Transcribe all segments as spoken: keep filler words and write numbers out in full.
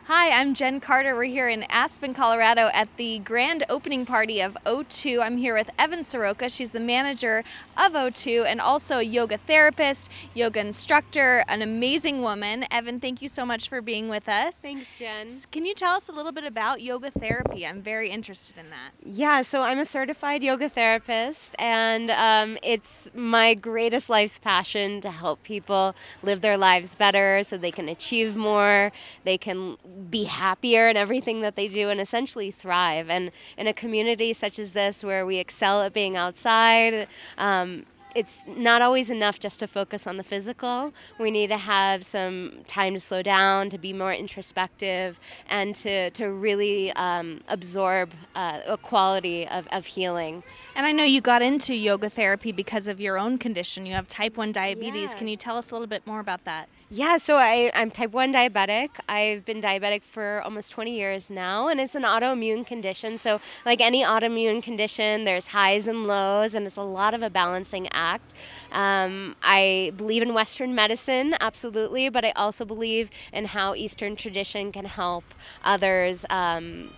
Hi, I'm Jen Carter. We're here in Aspen, Colorado at the grand opening party of O two. I'm here with Evan Soroka. She's the manager of O two and also a yoga therapist, yoga instructor, an amazing woman. Evan, thank you so much for being with us. Thanks, Jen. Can you tell us a little bit about yoga therapy? I'm very interested in that. Yeah, so I'm a certified yoga therapist, and um, it's my greatest life's passion to help people live their lives better so they can achieve more, they can be happier in everything that they do, and essentially thrive. And in a community such as this where we excel at being outside, um, it's not always enough just to focus on the physical. We need to have some time to slow down, to be more introspective, and to, to really um, absorb uh, a quality of, of healing. And I know you got into yoga therapy because of your own condition. You have type one diabetes. Yeah. Can you tell us a little bit more about that? Yeah, so I, I'm type one diabetic. I've been diabetic for almost twenty years now, and it's an autoimmune condition. So like any autoimmune condition, there's highs and lows, and it's a lot of a balancing act. Um, I believe in Western medicine, absolutely, but I also believe in how Eastern tradition can help others um,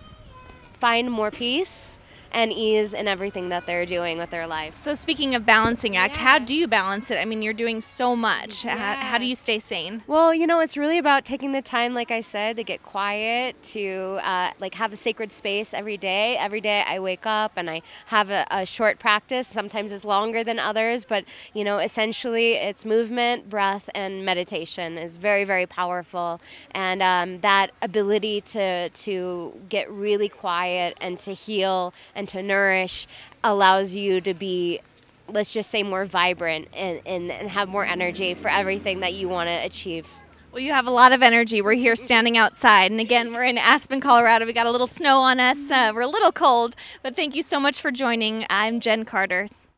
find more peace and ease in everything that they're doing with their life. So speaking of balancing act, Yeah. how do you balance it? I mean, you're doing so much. How, Yeah. how do you stay sane? Well, you know, it's really about taking the time, like I said, to get quiet, to uh, like have a sacred space every day. Every day I wake up and I have a, a short practice. Sometimes it's longer than others, but you know, essentially it's movement, breath, and meditation is very, very powerful. And um, that ability to to get really quiet and to heal and to nourish allows you to be, let's just say, more vibrant and, and, and have more energy for everything that you want to achieve. Well, you have a lot of energy. We're here standing outside. And again, we're in Aspen, Colorado. We got a little snow on us. Uh, we're a little cold, but thank you so much for joining. I'm Jen Carter.